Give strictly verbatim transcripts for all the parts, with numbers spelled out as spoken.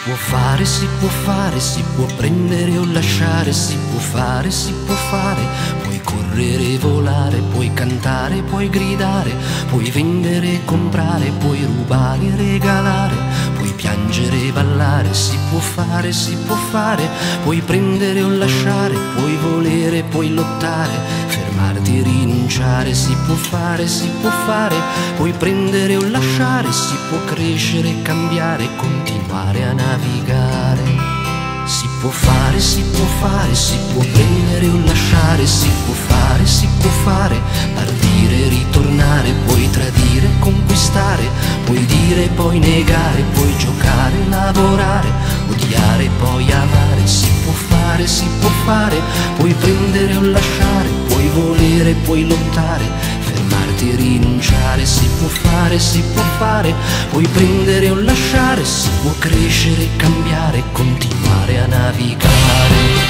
può fare, si può fare, si può prendere o lasciare, si può fare, si può fare, puoi correre e volare, puoi cantare, puoi gridare, puoi vendere e comprare, puoi rubare e regalare, puoi piangere e ballare, si può fare, si può fare, puoi prendere o lasciare, puoi volere, puoi lottare, fermarti e rinunciare, si può fare, si può fare, puoi prendere o lasciare, si può crescere e cambiare, continuare a navigare. Si può fare, si può fare, si può prendere o lasciare, si può fare, si può fare, partire e ritornare, puoi tradire e conquistare, puoi dire e poi negare, puoi giocare, lavorare, odiare e poi amare, si può fare, si può fare, puoi prendere o lasciare, puoi volere, puoi lottare, fermarti e rinunciare, si può fare, si può fare, puoi prendere o lasciare, si può crescere, cambiare, continuare a navigare.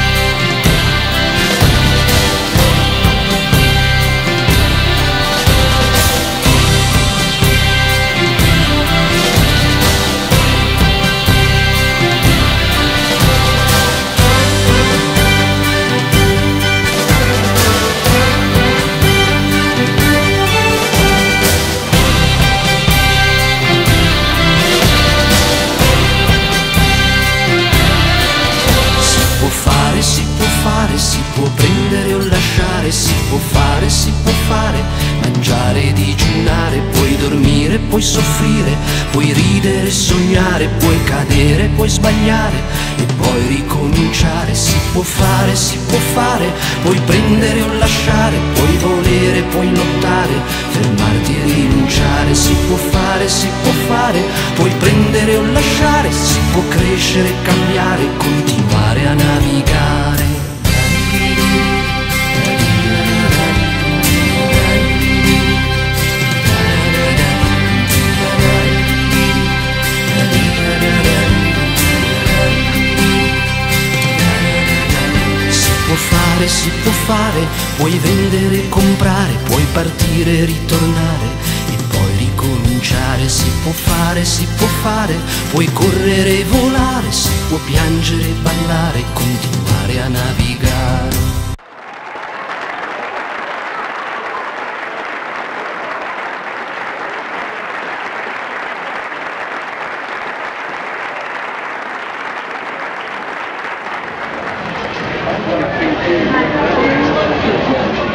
Si può prendere o lasciare, si può fare, si può fare, mangiare e digiunare, puoi dormire, puoi soffrire, puoi ridere e sognare, puoi cadere, puoi sbagliare e poi ricominciare, si può fare, si può fare, puoi prendere o lasciare, puoi volere, puoi lottare, fermarti e rinunciare, si può fare, si può fare, puoi prendere o lasciare, si può crescere, cambiare, continuare a navigare. Si può fare, puoi vendere e comprare, puoi partire e ritornare e poi ricominciare, si può fare, si può fare, puoi correre e volare, si può piangere e ballare, continuare a navigare. Thank you.